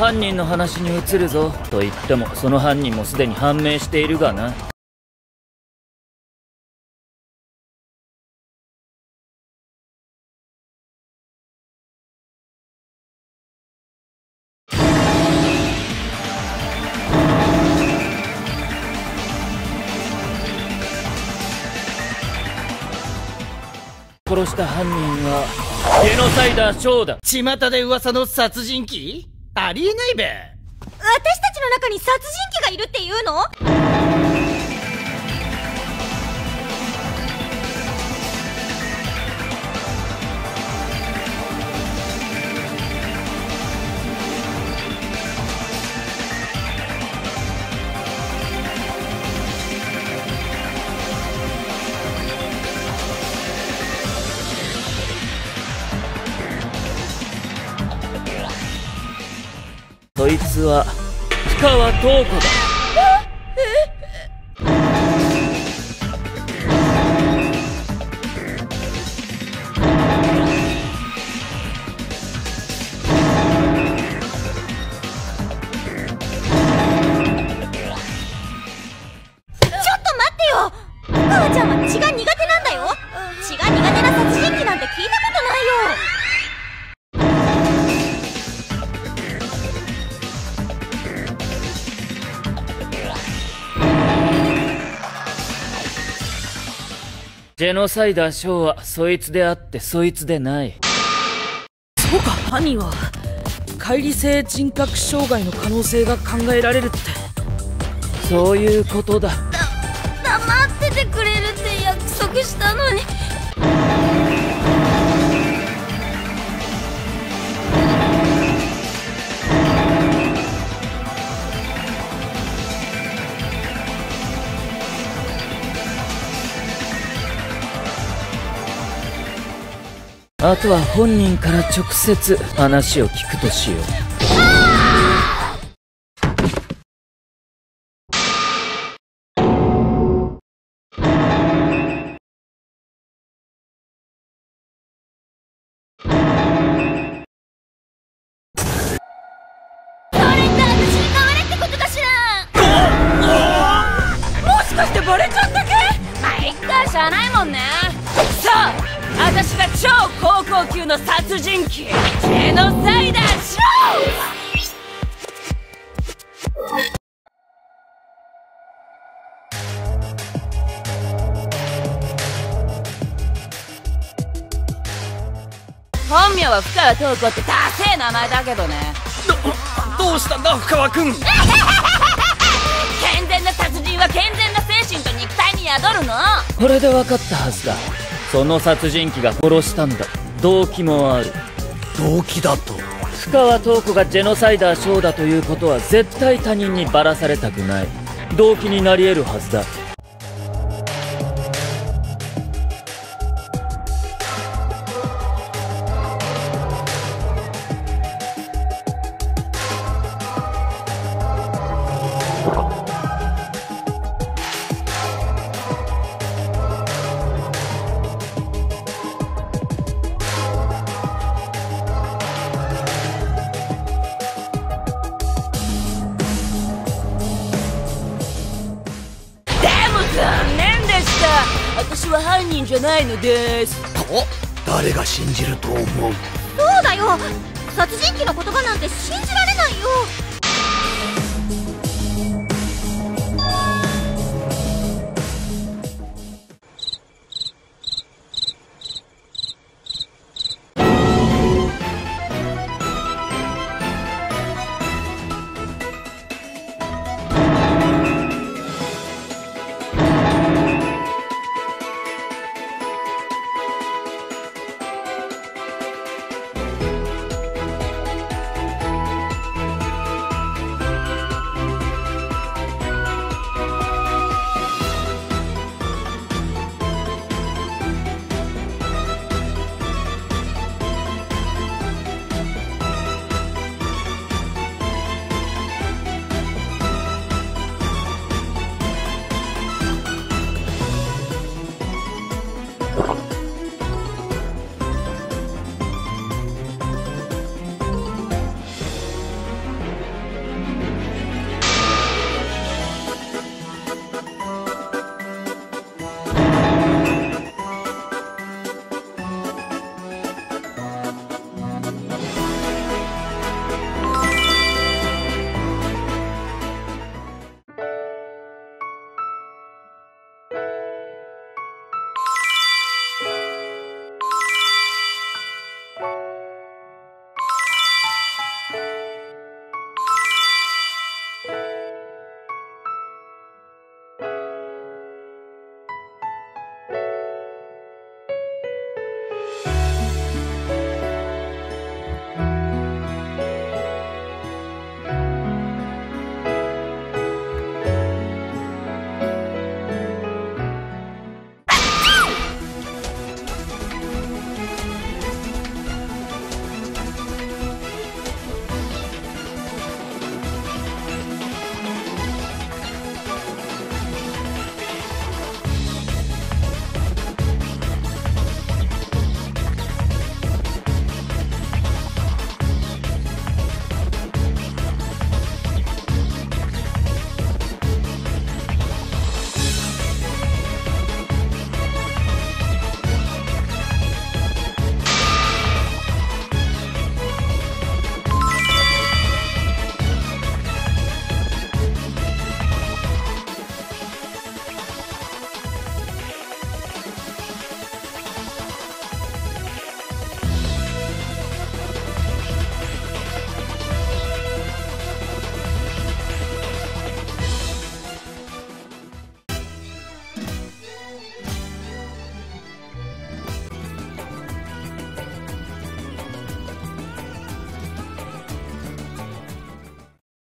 犯人の話に移るぞ。と言ってもその犯人もすでに判明しているがな。殺した犯人はゲノサイダーショーだ。 巷で噂の殺人鬼？ありえないべ。 私たちの中に殺人鬼がいるっていうの？ そいつは深川塔子だ。 深川ちゃんは血が苦手なんだよ。血が苦手な殺人鬼なんて聞いたことないよ。 ジェノサイダーショーはそいつであってそいつでない。 そうか、犯人は乖離性人格障害の可能性が考えられるって。 そういうことだ。 黙っててくれるって約束したのに。 あとは本人から直接話を聞くとしよう。 バレちゃったけ？まあいっか、しゃあないもんね。 さあ、私が超高校級の殺人鬼ジェノサイダーショー。本名は深川塔子ってダセえ名前だけどね。 どうしたんだ深川君。 健全な殺人は健全な精神と肉体に宿るの。 これで分かったはずだ。その殺人鬼が殺したんだ。動機もある。 動機だと？ 深川塔子がジェノサイダーショーだということは絶対他人にばらされたくない。動機になり得るはずだ。 残念でした。私は犯人じゃないのです。 と誰が信じると思う？ そうだよ。殺人鬼の言葉なんて信じられないよ。